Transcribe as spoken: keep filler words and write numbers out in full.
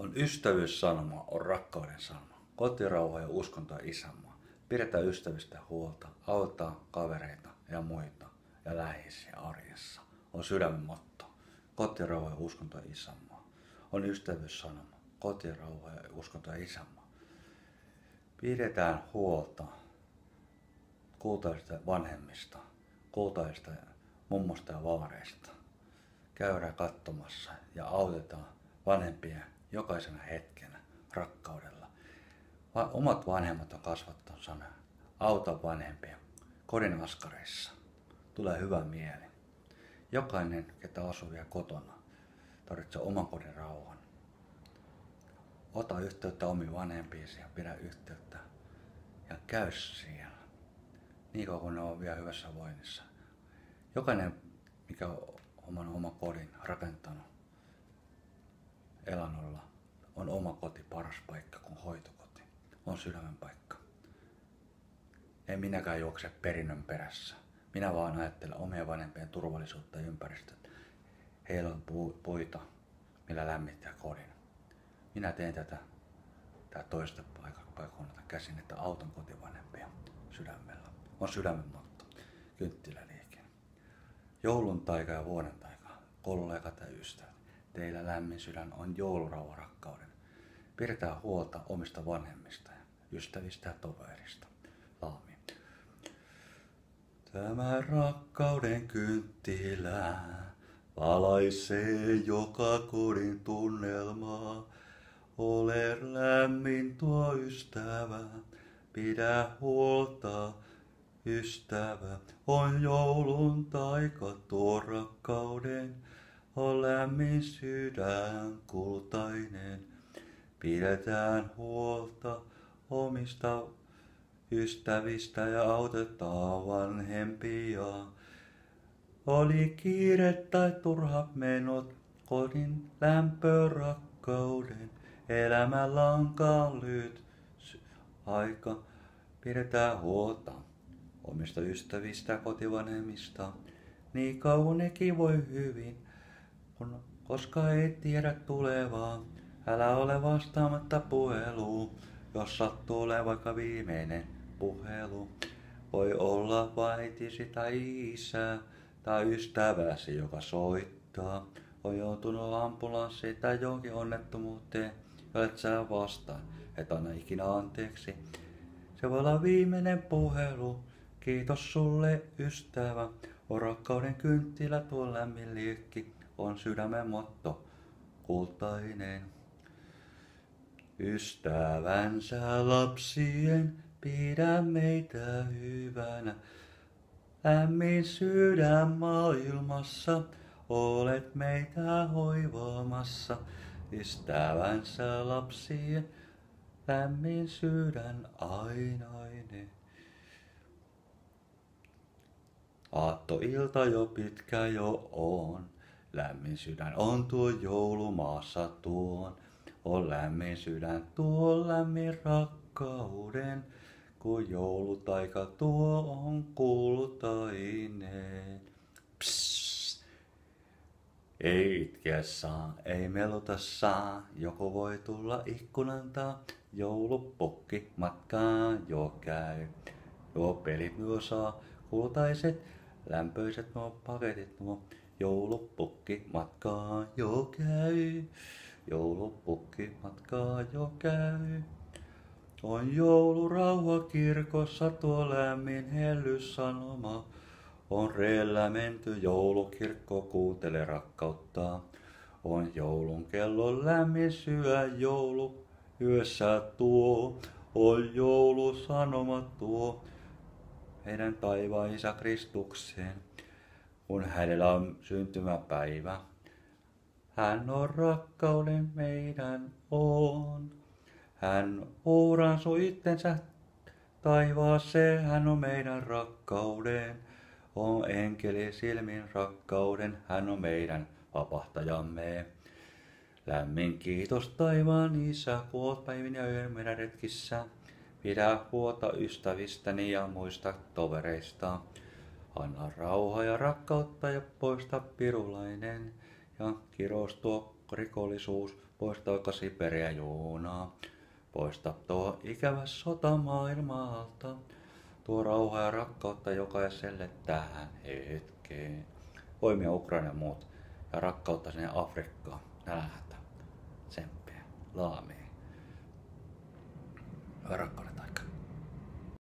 On ystävyyssanoma, on rakkauden sanoma. Kotirauha ja uskonto ja isänmaa. Pidetään ystävistä huolta, auttaa kavereita ja muita ja läheisiä arjessa. On sydämen motto. Kotirauha ja uskonto ja isänmaa. On ystävyyssanoma. Kotirauha ja uskonto ja isänmaa. Pidetään huolta kultaisista vanhemmista, kultaisista mummosta ja vaareista. Käydään katsomassa ja autetaan vanhempia jokaisena hetkenä rakkaudella. Va- omat vanhemmat on kasvattanut sana. Auta vanhempia kodin askareissa. Tulee hyvä mieli. Jokainen, ketä asuu vielä kotona, tarvitsee oman kodin rauhan. Ota yhteyttä omiin vanhempiisi ja pidä yhteyttä. Ja käy siellä. Niin kauan kun ne on vielä hyvässä voinnissa. Jokainen, mikä on oman oma kodin rakentanut elannolla, on oma koti paras paikka kuin hoitokoti. On sydämen paikka. En minäkään juokse perinnön perässä. Minä vaan ajattelen omien vanhempien turvallisuutta ja ympäristöä. Heillä on puita, millä lämmittää kodin. Minä teen tätä, tätä toista paikkakunnalta käsin, että auton kotivanhempia sydämellä. On sydämen motto. Kynttiläliike. Joulun taika ja vuoden taika. Kollegat ja ystävät. Teillä lämmin sydän on joulurauha rakkauden. Pidetään huolta omista vanhemmista, ystävistä ja toverista. Laami. Tämä rakkauden kynttilä valaisee joka kodin tunnelmaa. Ole lämmin tuo ystävä, pidä huolta ystävä. On joulun taika tuo rakkauden, on lämmin sydän kultainen. Pidetään huolta omista ystävistä ja autetaan vanhempia. Oli kiire tai turhat menot, kodin lämpö rakkauden. Elämällä on kallyt aika, pidetään huolta omista ystävistä kotivanhemmista. Niin kauan nekin voi hyvin, kun koska ei tiedä tulevaa. Älä ole vastaamatta puheluun, jos sattuu ole vaikka viimeinen puhelu. Voi olla vaitisi tai isä tai ystäväsi, joka soittaa. On joutunut ambulanssiin tai jonkin onnettomuuteen, jolet sä vastaan, et anna ikinä anteeksi. Se voi olla viimeinen puhelu. Kiitos sulle ystävä. On rakkauden kynttilä tuo lämmin liekki. On sydämen motto kultainen. Ystävänsä lapsien, pidä meitä hyvänä. Lämmin sydän maailmassa, olet meitä hoivaamassa. Ystävänsä lapsien, lämmin sydän ainainen. Aattoilta jo pitkä jo on, lämmin sydän on tuo joulumaassa tuon. On lämmin sydän tuo lämmin rakkauden, kun joulutaika tuo on kultainen. Psst. Ei itkeä saa, ei melota saa, joku voi tulla ikkunan taa. Joulupukki matkaan jo käy, nuo pelit nuo saa, kultaiset, lämpöiset nuo paketit nuo. Joulupukki matkaan jo käy. Joulupukki matkaa jo käy. On joulurauha kirkossa tuo lämmin hellyssanoma. On reellä menty joulukirkko kuuntele rakkautta. On joulun kellon lämmin syö joulu yössä tuo. On joulusanoma tuo meidän taivaan Isä Kristukseen, kun hänellä on syntymäpäivä. Hän on rakkauden meidän on. Hän uuransui itsensä taivaaseen. Hän on meidän rakkauden. On enkeli silmin rakkauden. Hän on meidän vapahtajamme. Lämmin kiitos taivaan Isä, kun oot päivin ja yön meidän retkissä. Pidä huolta ystävistäni ja muista tovereista. Anna rauhaa ja rakkautta ja poista pirulainen. Ja kirous tuo rikollisuus Poistaako Siberia juunaa? Poista tuo ikävä sota maailmalta. Tuo rauha ja rakkautta jokaiselle tähän hetkeen. Voimia Ukraina ja muut. Ja rakkautta sinne Afrikkaan. Nälhätä. Tsemppiä. Laamia. Ja rakkautta.